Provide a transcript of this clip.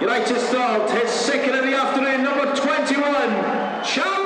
United's third, his second of the afternoon, number 21, Charlie